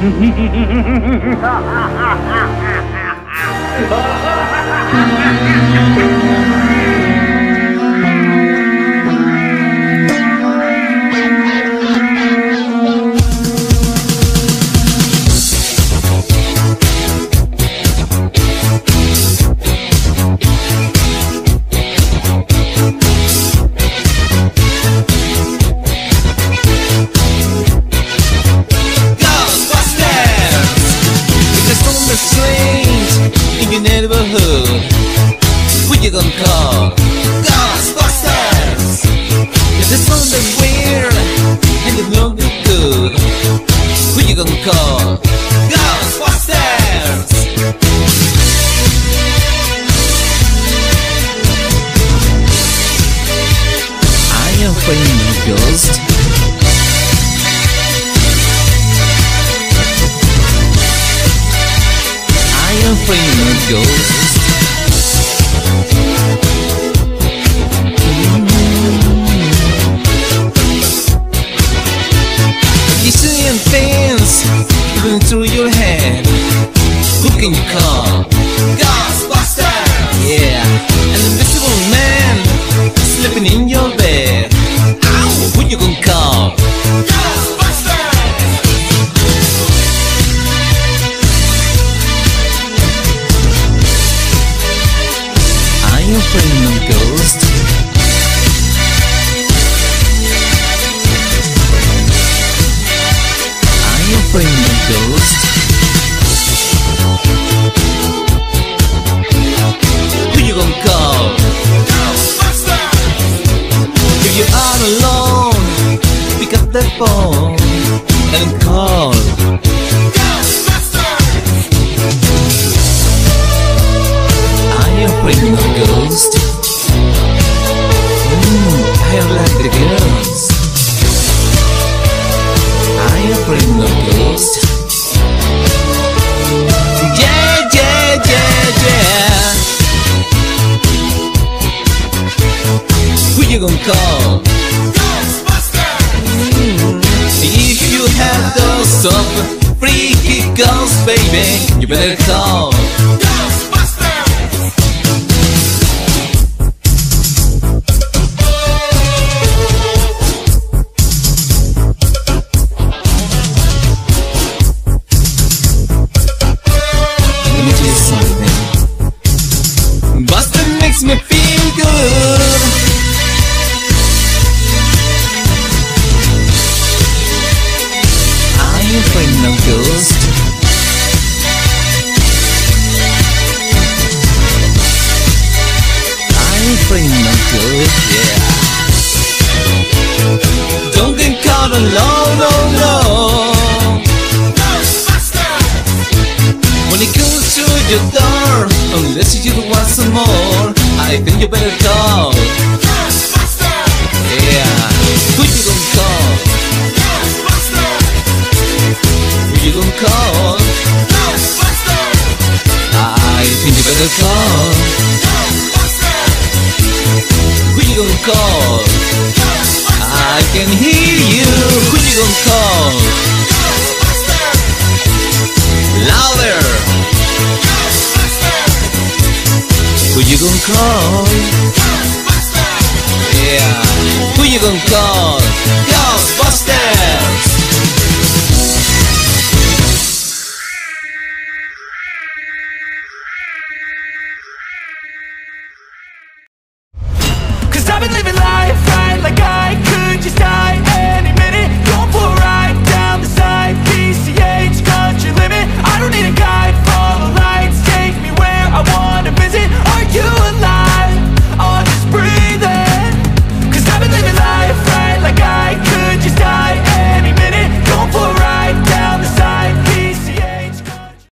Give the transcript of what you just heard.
Who you gonna call? Ghostbusters! If there's something weird and it don't look good, who you gonna call? Ghostbusters! I am afraid of ghosts. I am afraid of ghosts. You're seeing things going through your head. Who can you call? Ghostbusters! Yeah, an invisible man sleeping in your bed. Ow! Who you gonna call? Ghostbusters! I am afraid of ghosts. Afraid of ghosts. Who you gonna call? Ghostbusters! If you are alone, pick up the phone and call Ghostbusters! I am afraid of ghosts. I like the girls. I am afraid of ghosts. Yeah, yeah, yeah, yeah. Who you gonna call? Ghostbusters! If you have those of freaky ghosts, baby, you better call Ghostbusters! Makes me feel good. I am afraid of ghosts. I am afraid of ghosts, yeah. Don't get caught alone, no, no. When it comes to your door, unless you want some more, I think you better call Ghostbusters! Yeah, who you gonna call? Ghostbusters! Who you gonna call? Ghostbusters! I think you better call Ghostbusters! Who you gonna call? Ghostbusters! I can hear you. Who you gonna call? Ghostbusters! Louder! Who you gonna call? Ghostbusters! Yeah, who you gonna call? Ghostbusters! Cause I've been living life right like I could just die.